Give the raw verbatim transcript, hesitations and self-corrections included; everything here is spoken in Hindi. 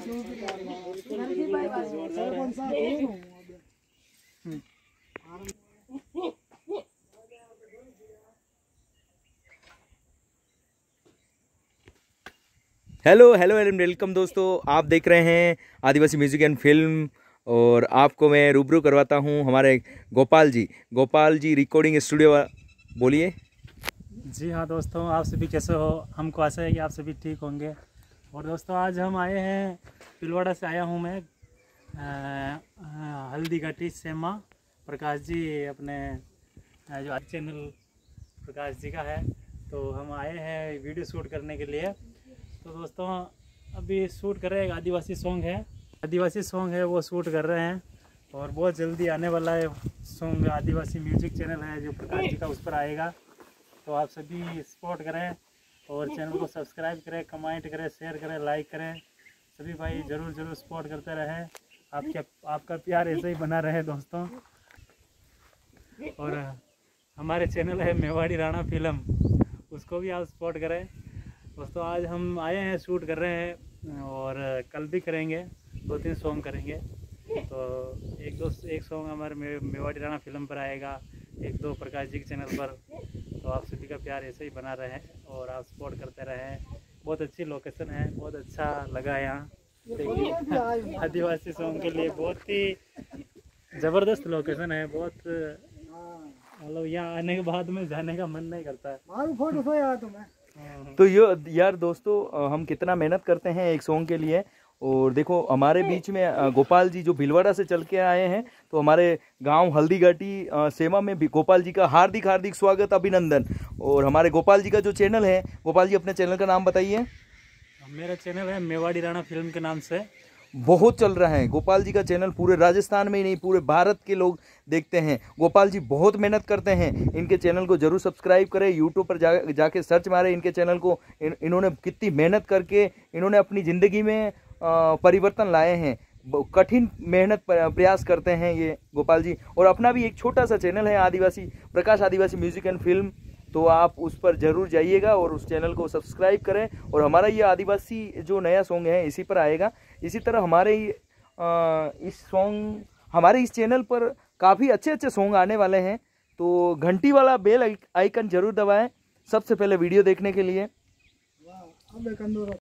हेलो हेलो एंड वेलकम दोस्तों, आप देख रहे हैं आदिवासी म्यूजिक एंड फिल्म। और आपको मैं रूबरू करवाता हूं हमारे गोपाल जी गोपाल जी रिकॉर्डिंग स्टूडियो। बोलिए। जी हाँ दोस्तों, आप सभी कैसे हो? हमको आशा है कि आप सभी ठीक होंगे। और दोस्तों आज हम आए हैं, पिलवाड़ा से आया हूँ मैं। आ, आ, हल्दी घाटी सेमा प्रकाश जी अपने आ, जो चैनल प्रकाश जी का है, तो हम आए हैं वीडियो शूट करने के लिए। तो दोस्तों अभी शूट कर रहे हैं, एक आदिवासी सॉन्ग है आदिवासी सॉन्ग है वो शूट कर रहे हैं। और बहुत जल्दी आने वाला है सॉन्ग, आदिवासी म्यूजिक चैनल है जो प्रकाश जी का, उस पर आएगा। तो आप सभी सपोर्ट करें और चैनल को सब्सक्राइब करें, कमेंट करें, शेयर करें, लाइक करें। सभी भाई ज़रूर ज़रूर सपोर्ट करते रहें। आपके आपका प्यार ऐसे ही बना रहे दोस्तों। और हमारे चैनल है मेवाड़ी राणा फिल्म, उसको भी आप सपोर्ट करें दोस्तों। आज हम आए हैं, शूट कर रहे हैं और कल भी करेंगे, दो तीन सॉन्ग करेंगे। तो एक दो एक सॉन्ग हमारे मे, मेवाड़ी राणा फिल्म पर आएगा, एक दो प्रकाश जी के चैनल पर। तो आप सभी का प्यार ऐसे ही बना रहे और आप सपोर्ट करते रहें। बहुत अच्छी लोकेशन है, बहुत अच्छा लगा यहाँ। देखिए आदिवासी सॉन्ग के लिए बहुत ही ज़बरदस्त लोकेशन है। बहुत मतलब यहाँ आने के बाद में जाने का मन नहीं करता है। तो ये यार दोस्तों, हम कितना मेहनत करते हैं एक सॉन्ग के लिए। और देखो हमारे बीच में गोपाल जी जो भिलवाड़ा से चल के आए हैं, तो हमारे गांव हल्दी घाटी सेमा में भी गोपाल जी का हार्दिक हार्दिक स्वागत, अभिनंदन। और हमारे गोपाल जी का जो चैनल है, गोपाल जी अपने चैनल का नाम बताइए। मेरा चैनल है मेवाड़ी राणा फिल्म के नाम से, बहुत चल रहा है गोपाल जी का चैनल। पूरे राजस्थान में ही नहीं, पूरे भारत के लोग देखते हैं। गोपाल जी बहुत मेहनत करते हैं, इनके चैनल को जरूर सब्सक्राइब करें। यूट्यूब पर जा जाके सर्च मारें इनके चैनल को। इन, इन्होंने कितनी मेहनत करके इन्होंने अपनी ज़िंदगी में आ, परिवर्तन लाए हैं। कठिन मेहनत प्रयास करते हैं ये गोपाल जी। और अपना भी एक छोटा सा चैनल है Adivasi Prakash Adivasi music and film, तो आप उस पर ज़रूर जाइएगा और उस चैनल को सब्सक्राइब करें। और हमारा ये आदिवासी जो नया सॉन्ग है इसी पर आएगा। इसी तरह हमारे इस सॉन्ग हमारे इस चैनल पर काफ़ी अच्छे अच्छे सॉन्ग आने वाले हैं। तो घंटी वाला बेल आइकन जरूर दबाएं सबसे पहले वीडियो देखने के लिए।